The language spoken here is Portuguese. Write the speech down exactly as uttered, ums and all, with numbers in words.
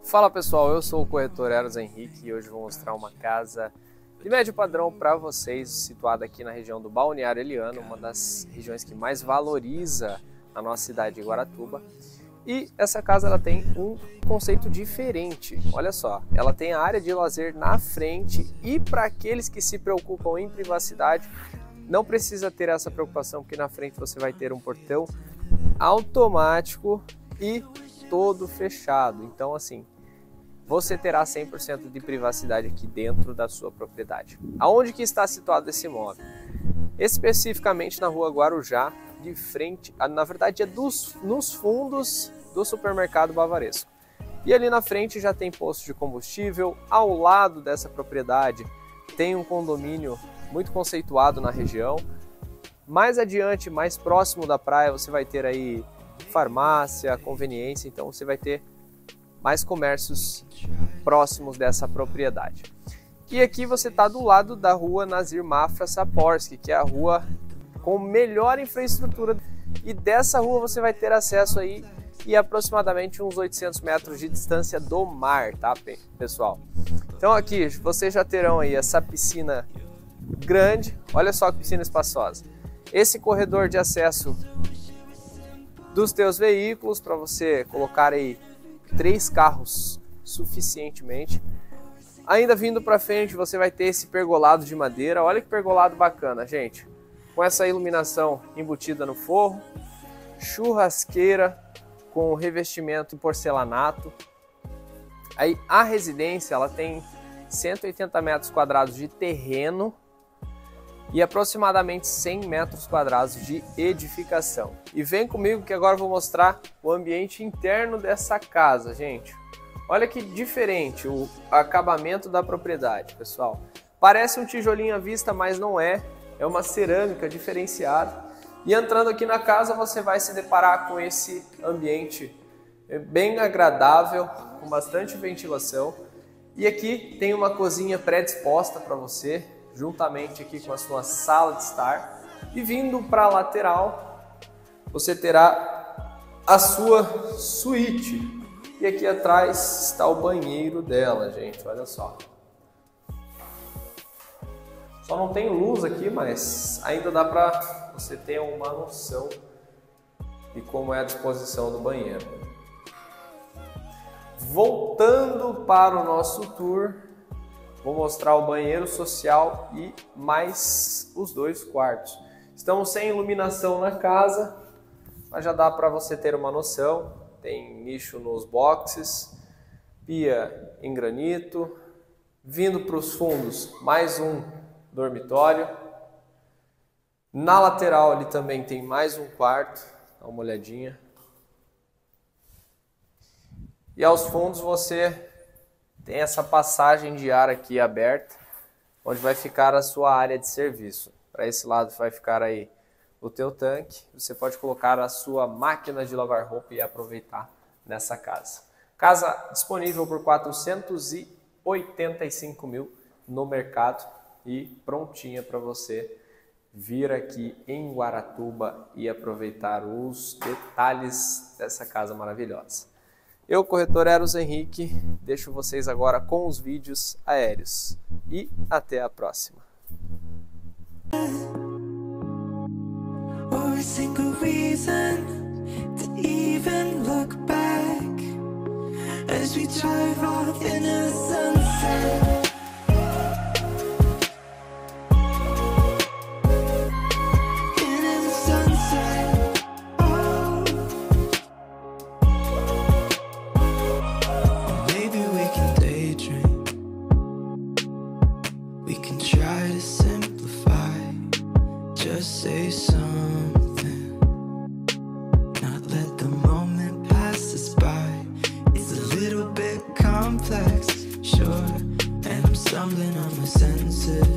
Fala pessoal, eu sou o corretor Eros Henrique e hoje vou mostrar uma casa de médio padrão para vocês, situada aqui na região do Balneário Eliano, uma das regiões que mais valoriza a nossa cidade de Guaratuba. E essa casa ela tem um conceito diferente, olha só, ela tem a área de lazer na frente e para aqueles que se preocupam em privacidade, não precisa ter essa preocupação porque na frente você vai ter um portão automático e todo fechado, então assim, você terá cem por cento de privacidade aqui dentro da sua propriedade. Aonde que está situado esse imóvel? Especificamente na rua Guarujá, de frente, na verdade é dos, nos fundos do supermercado Bavaresco. E ali na frente já tem posto de combustível, ao lado dessa propriedade tem um condomínio muito conceituado na região. Mais adiante, mais próximo da praia, você vai ter aí farmácia, conveniência, então você vai ter mais comércios próximos dessa propriedade. E aqui você está do lado da rua Nazir Mafra Saporsky, que é a rua com melhor infraestrutura. E dessa rua você vai ter acesso aí e aproximadamente uns oitocentos metros de distância do mar, tá, pessoal? Então aqui vocês já terão aí essa piscina grande, olha só que piscina espaçosa. Esse corredor de acesso dos teus veículos para você colocar aí três carros suficientemente. Ainda vindo para frente você vai ter esse pergolado de madeira, olha que pergolado bacana, gente, com essa iluminação embutida no forro, churrasqueira com revestimento em porcelanato. Aí a residência ela tem cento e oitenta metros quadrados de terreno e aproximadamente cem metros quadrados de edificação. E vem comigo que agora eu vou mostrar o ambiente interno dessa casa, gente. Olha que diferente o acabamento da propriedade, pessoal. Parece um tijolinho à vista, mas não é. É uma cerâmica diferenciada. E entrando aqui na casa você vai se deparar com esse ambiente bem agradável, com bastante ventilação. E aqui tem uma cozinha predisposta para você, juntamente aqui com a sua sala de estar. E vindo para a lateral, você terá a sua suíte. E aqui atrás está o banheiro dela, gente, olha só. Só não tem luz aqui, mas ainda dá para você ter uma noção de como é a disposição do banheiro. Voltando para o nosso tour, vou mostrar o banheiro social e mais os dois quartos. Estamos sem iluminação na casa, mas já dá para você ter uma noção. Tem nicho nos boxes, pia em granito. Vindo para os fundos, mais um dormitório. Na lateral ali também tem mais um quarto, dá uma olhadinha. E aos fundos você tem essa passagem de ar aqui aberta, onde vai ficar a sua área de serviço. Para esse lado vai ficar aí o teu tanque. Você pode colocar a sua máquina de lavar roupa e aproveitar nessa casa. Casa disponível por quatrocentos e oitenta e cinco mil no mercado e prontinha para você vir aqui em Guaratuba e aproveitar os detalhes dessa casa maravilhosa. Eu, corretor Eros Henrique, deixo vocês agora com os vídeos aéreos e até a próxima. Or a single reason to even look back as we drive off in a sunset. In a sunset. Oh. Maybe we can daydream. We can try to simplify. Just say something, not let the moment pass us by. It's a little bit complex, sure, and I'm stumbling on my senses.